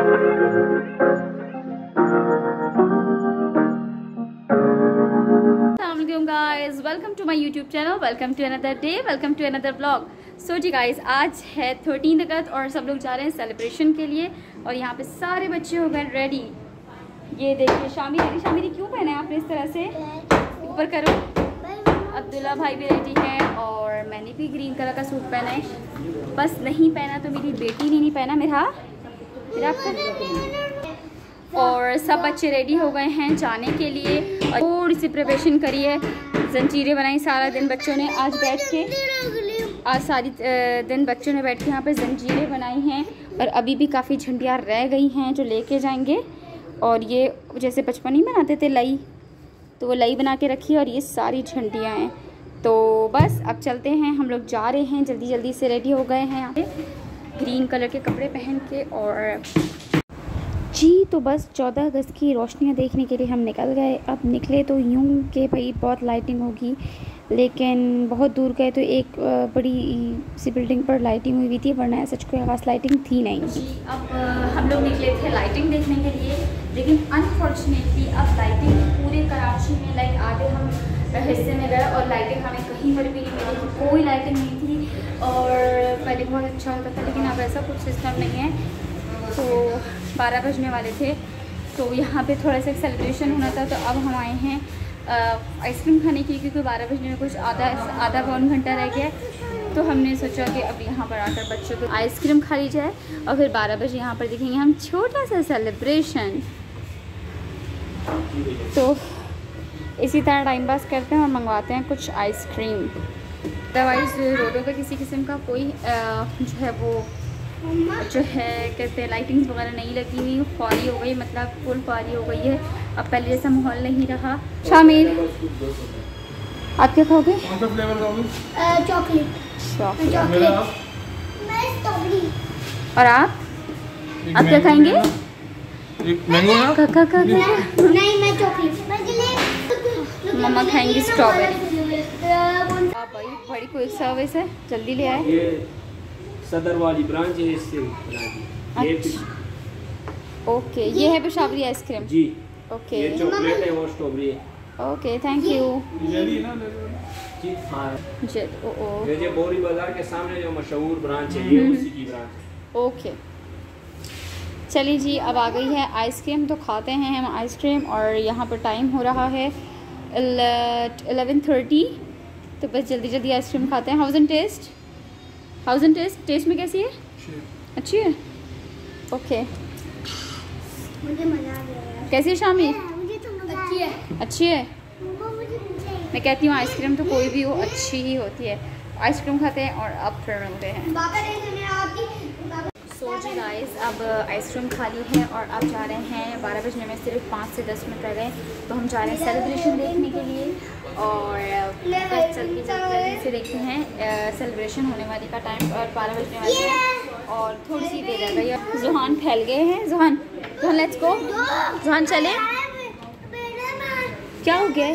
Guys, welcome to my YouTube channel, welcome to another day, welcome to another blog. So जी guys, आज है 13 अगस्त और सब लोग जा रहे हैं सेलिब्रेशन के लिए और यहाँ पे सारे बच्चे हो गए रेडी। ये देखिए शामी रेडी। शामी क्यों पहना है आपने इस तरह से? ऊपर करो। अब्दुल्ला भाई भी रेडी है और मैंने भी ग्रीन कलर का सूट पहना है। बस नहीं पहना तो मेरी बेटी ने नहीं पहना, मेरा और सब बच्चे रेडी हो गए हैं जाने के लिए। और थोड़ी सी प्रिपरेशन करी है, जंजीरें बनाई सारा दिन बच्चों ने आज बैठ के। आज सारी दिन बच्चों ने बैठ के यहाँ पे जंजीरें बनाई हैं और अभी भी काफ़ी झंडियाँ रह गई हैं जो लेके जाएंगे। और ये जैसे बचपन ही बनाते थे लई, तो वो लई बना के रखी है और ये सारी झंडियाँ हैं। तो बस अब चलते हैं, हम लोग जा रहे हैं, जल्दी जल्दी से रेडी हो गए हैं यहाँ पे ग्रीन कलर के कपड़े पहन के। और जी तो बस 14 अगस्त की रोशनियाँ देखने के लिए हम निकल गए। अब निकले तो यूँ कि भाई बहुत लाइटिंग होगी, लेकिन बहुत दूर गए तो एक बड़ी सी बिल्डिंग पर लाइटिंग हुई हुई थी, वरना ऐसा कोई खास लाइटिंग थी नहीं। जी अब हम लोग निकले थे लाइटिंग देखने के लिए, लेकिन अनफॉर्चुनेटली अब लाइटिंग पूरे कराची में आधे हम हिस्से में गए और लाइटिंग हमें कहीं पर भी नहीं मिली, कोई लाइटिंग नहीं थी। और पहले बहुत अच्छा होता था, लेकिन अब ऐसा कुछ सिस्टम नहीं है। तो 12 बजने वाले थे, तो यहाँ पे थोड़ा सा सेलिब्रेशन होना था, तो अब हम आए हैं आइसक्रीम खाने के लिए, क्योंकि 12 बजने में कुछ आधा पौन घंटा रह गया। तो हमने सोचा कि अब यहाँ पर आकर बच्चों को आइसक्रीम खा ली जाए और फिर 12 बजे यहाँ पर देखेंगे हम छोटा सा सेलिब्रेशन। तो इसी तरह टाइम पास करते हैं और मंगवाते हैं कुछ आइसक्रीम। अदरवाइज़ रोडों पर किसी किस्म का कोई जो है कहते हैं लाइटिंग्स वगैरह नहीं लगी हुई, फारी हो गई, मतलब फुल फारी हो गई है। अब पहले जैसा माहौल नहीं रहा। शामिल आप क्या खाओगे? कौन सा फ्लेवर खाओगे? चॉकलेट। और आप क्या खाएंगे? मैंगो ना? नहीं, मैं चॉकलेट। मम्मा खाएंगी स्ट्रॉबेरी। भाई बड़ी क्विक सर्विस है, जल्दी ले आए। सदर वाली ब्रांच है, इससे अच्छा। ओके, ये है पेशावरी आइसक्रीम जी। ओके, ये चॉकलेट है, वो स्ट्रॉबेरी है। ओके, थैंक यू जी। हाँ जी। ये बोरी बाजार के सामने जो मशहूर ब्रांच है, ये उसी की ब्रांच है। ओके चलिए जी, अब आ गई है आइसक्रीम, तो खाते हैं हम आइसक्रीम। और यहाँ पर टाइम हो रहा है 11:30, तो बस जल्दी जल्दी आइसक्रीम खाते हैं। हाउस एंड टेस्ट में कैसी है? अच्छी है। ओके, मुझे मजा आ गया। कैसी है शामी? अच्छी है। अच्छी है। मैं कहती हूँ आइसक्रीम तो कोई भी हो अच्छी ही होती है। आइसक्रीम खाते हैं और अब फिर मिलते हैं। सो जी गाइस, अब आइसक्रीम खा ली है और अब जा रहे हैं, 12 बजने में सिर्फ 5 से 10 मिनट रह गए, तो हम जा रहे हैं सेलिब्रेशन देखने के लिए। और बस जल्दी से देखते हैं, सेलिब्रेशन होने वाली का टाइम और 12 बजने वाले हैं और थोड़ी सी देर रह गई। जुहान फैल गए हैं। जुहान लेट्स गो। जुहान चले। क्या हो गया?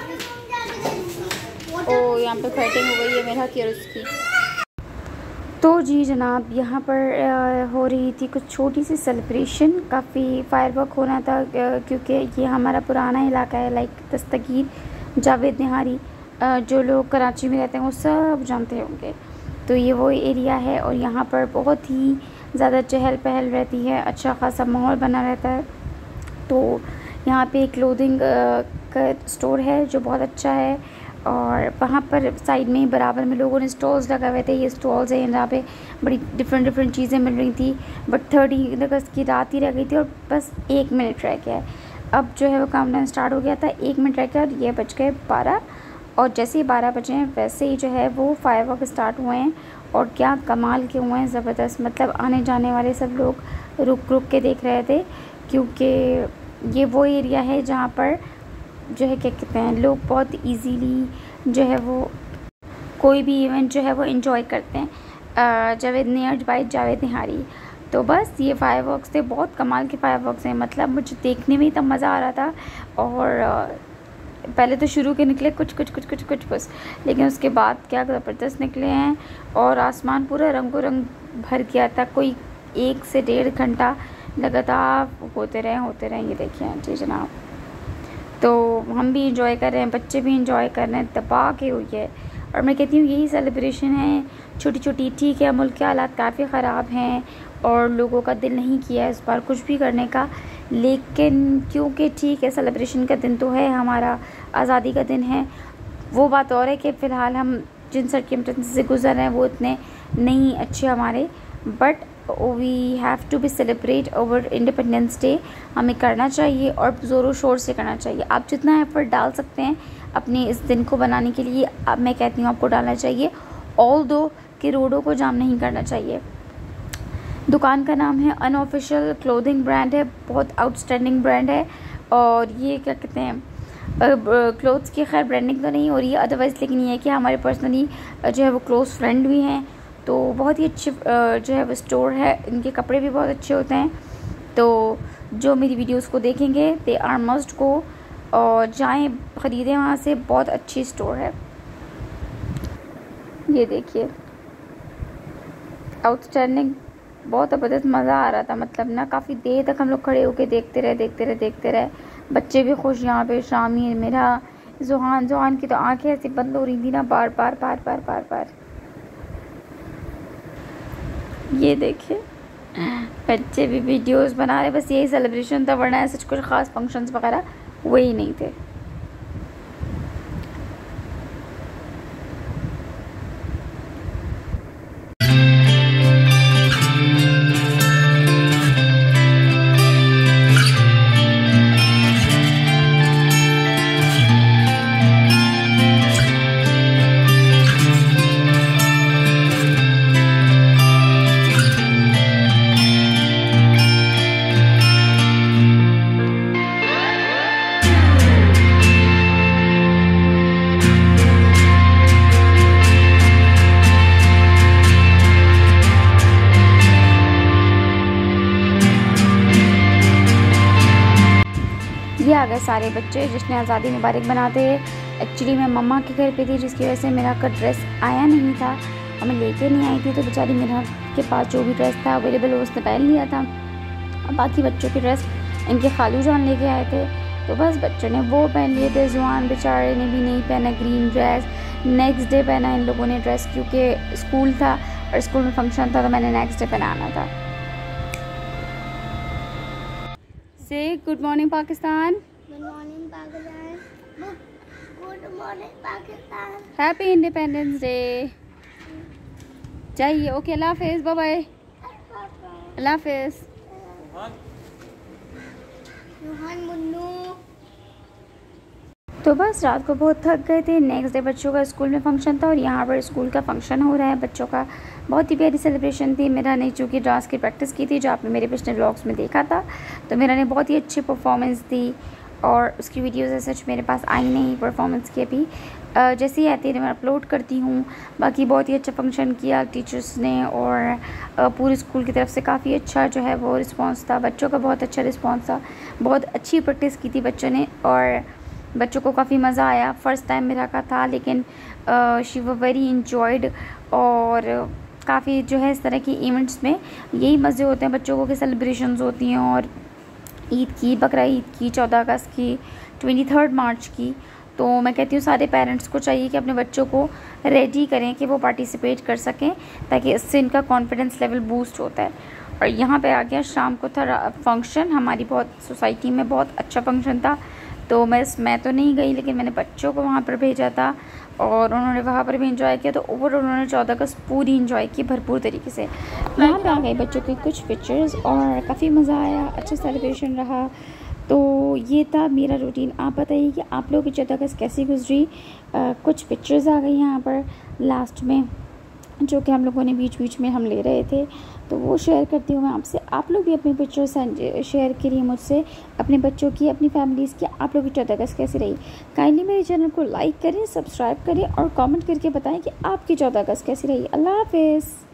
ओ यहाँ पे फाइटिंग हो गई है मेरा की और उसकी। तो जी जनाब, यहाँ पर हो रही थी कुछ छोटी सी सेलिब्रेशन। काफ़ी फायरवर्क होना था, क्योंकि ये हमारा पुराना इलाका है, लाइक दस्तगीर, जावेद निहारी। जो लोग कराची में रहते हैं वो सब जानते होंगे। तो ये वो एरिया है और यहाँ पर बहुत ही ज़्यादा चहल पहल रहती है, अच्छा खासा माहौल बना रहता है। तो यहाँ पे एक क्लोथिंग का स्टोर है जो बहुत अच्छा है, और वहाँ पर साइड में बराबर में लोगों ने स्टॉल्स लगा हुए थे। ये स्टॉल्स हैं जहाँ पे बड़ी डिफरेंट चीज़ें मिल रही थी। बट 13 अगस्त की रात ही रह गई थी और बस 1 मिनट रह गया है। अब जो है वो काउंटडाउन स्टार्ट हो गया था, 1 मिनट रह गया और ये बज गए 12। और जैसे ही 12 बजे हैं वैसे ही जो है वो फायरवर्क स्टार्ट हुए हैं और क्या कमाल के हुए हैं, ज़बरदस्त। मतलब आने जाने वाले सब लोग रुक के देख रहे थे, क्योंकि ये वो एरिया है जहाँ पर जो है क्या कहते हैं, लोग बहुत इजीली जो है वो कोई भी इवेंट जो है वो एंजॉय करते हैं। जावेद निहारी। तो बस ये फायरवर्क्स थे, बहुत कमाल के फायरवर्क्स हैं। मतलब मुझे देखने में ही तब मज़ा आ रहा था। और पहले तो शुरू के निकले कुछ, लेकिन उसके बाद क्या ज़बरदस्त निकले हैं। और आसमान पूरा रंगों रंग भर गया था। कोई 1 से 1.5 घंटा लगातार होते रहे। ये देखिए जी जनाब, तो हम भी इंजॉय कर रहे हैं, बच्चे भी इंजॉय कर रहे हैं, तबाह की हुई है। और मैं कहती हूँ यही सेलिब्रेशन है, छोटी छोटी। ठीक है, मुल्क के हालात काफ़ी ख़राब हैं और लोगों का दिल नहीं किया इस बार कुछ भी करने का, लेकिन क्योंकि ठीक है सेलिब्रेशन का दिन तो है, हमारा आज़ादी का दिन है। वो बात और है कि फ़िलहाल हम जिन सर्कमस्टेंसेस से गुजर रहे हैं वो इतने नहीं अच्छे हमारे, but we have to be celebrate over independence day. हमें करना चाहिए और ज़ोरों शोर से करना चाहिए। आप जितना एफर्ट डाल सकते हैं अपने इस दिन को बनाने के लिए, अब मैं कहती हूँ आपको डालना चाहिए। ऑल्दो कि रोडों को जाम नहीं करना चाहिए। दुकान का नाम है अनऑफिशियल क्लोथिंग ब्रांड है, बहुत आउटस्टैंडिंग ब्रांड है। और ये क्या कहते हैं, क्लोथ्स की खैर ब्रांडिंग तो नहीं हो रही है अदरवाइज़, लेकिन ये है कि हमारे पर्सनली जो है वो क्लोज फ्रेंड भी हैं, तो बहुत ही अच्छे जो है वो स्टोर है। इनके कपड़े भी बहुत अच्छे होते हैं। तो जो मेरी वीडियोस को देखेंगे दे आर मस्ट गो और जाएं ख़रीदें वहाँ से, बहुत अच्छी स्टोर है। ये देखिए आउटस्टैंडिंग, बहुत ज़बरदस्त मज़ा आ रहा था। मतलब ना काफ़ी देर तक हम लोग खड़े होके देखते रहे। बच्चे भी खुश, यहाँ पे शामिर, मेरा जोहान की तो आंखें ऐसी बंद हो रही थी ना बार बार। ये देखिए बच्चे भी वीडियोस बना रहे। बस यही सेलिब्रेशन था, वरना ऐसे कुछ ख़ास फंक्शंस वगैरह वही नहीं थे। ये आ गए सारे बच्चे जिसने आज़ादी मुबारक मनाते हैं। एक्चुअली मैं मम्मा के घर पे थी, जिसकी वजह से मेरा का ड्रेस आया नहीं था और मैं लेके नहीं आई थी, तो बेचारी मेरा के पास जो भी ड्रेस था अवेलेबल वो उसने पहन लिया था। बाकी बच्चों की ड्रेस इनके खालू जान लेके आए थे, तो बस बच्चों ने वो पहन लिए थे। जुआन बेचारे ने भी नहीं पहना ग्रीन ड्रेस। नेक्स्ट डे पहना इन लोगों ने ड्रेस, क्योंकि स्कूल था और स्कूल में फंक्शन था, तो मैंने नेक्स्ट डे पहनाना था। Say good morning Pakistan, good morning Pakistan, good morning Pakistan, happy independence day. जाइए, ओके, अल्लाह हाफिज़, बाय बाय, अल्लाह हाफिज़। तो बस रात को बहुत थक गए थे। नेक्स्ट डे बच्चों का स्कूल में फंक्शन था और यहाँ पर स्कूल का फंक्शन हो रहा है बच्चों का। बहुत ही प्यारी सेलिब्रेशन थी। मेरा ने चूँकि डांस की प्रैक्टिस की थी, जो आपने मेरे पिछले व्लॉग्स में देखा था, तो मेरा ने बहुत ही अच्छी परफॉर्मेंस दी और उसकी वीडियोज़ ऐसे सच मेरे पास आई नहीं परफॉर्मेंस की अभी। जैसे ही आती है मैं अपलोड करती हूँ। बाकी बहुत ही अच्छा फंक्शन किया टीचर्स ने और पूरे स्कूल की तरफ से काफ़ी अच्छा जो है वो रिस्पांस था। बच्चों का बहुत अच्छा रिस्पांस था, बहुत अच्छी प्रैक्टिस की थी बच्चों ने और बच्चों को काफ़ी मज़ा आया। फ़र्स्ट टाइम मेरा का था, लेकिन शी वर वेरी इंजॉयड। और काफ़ी जो है इस तरह की इवेंट्स में यही मज़े होते हैं बच्चों को कि सेलिब्रेशंस होती हैं। और ईद की, बकरा ईद की, 14 अगस्त की, 23 मार्च की, तो मैं कहती हूँ सारे पेरेंट्स को चाहिए कि अपने बच्चों को रेडी करें कि वो पार्टिसिपेट कर सकें, ताकि इससे इनका कॉन्फिडेंस लेवल बूस्ट होता है। और यहाँ पे आ गया शाम को था फंक्शन, हमारी बहुत सोसाइटी में बहुत अच्छा फंक्शन था। तो मैं तो नहीं गई, लेकिन मैंने बच्चों को वहाँ पर भेजा था और उन्होंने वहाँ पर भी इंजॉय किया। तो ओवर उन्होंने 14 अगस्त पूरी इंजॉय की भरपूर तरीके से। वहाँ पे आ गए बच्चों के कुछ पिक्चर्स और काफ़ी मज़ा आया, अच्छा सेलिब्रेशन रहा। तो ये था मेरा रूटीन। आप बताइए कि आप लोगों की 14 अगस्त कैसी गुजरी। कुछ पिक्चर्स आ गई यहाँ पर लास्ट में, जो कि हम लोगों ने बीच बीच में हम ले रहे थे, तो वो शेयर करती हूँ मैं आपसे। आप लोग भी अपनी पिक्चर्स शेयर करिए मुझसे, अपने बच्चों की, अपनी फैमिलीज़ की। आप लोग की 14 अगस्त कैसी रही। काइंडली मेरे चैनल को लाइक करें, सब्सक्राइब करें और कमेंट करके बताएं कि आपकी 14 अगस्त कैसी रही। अल्लाह हाफिज़।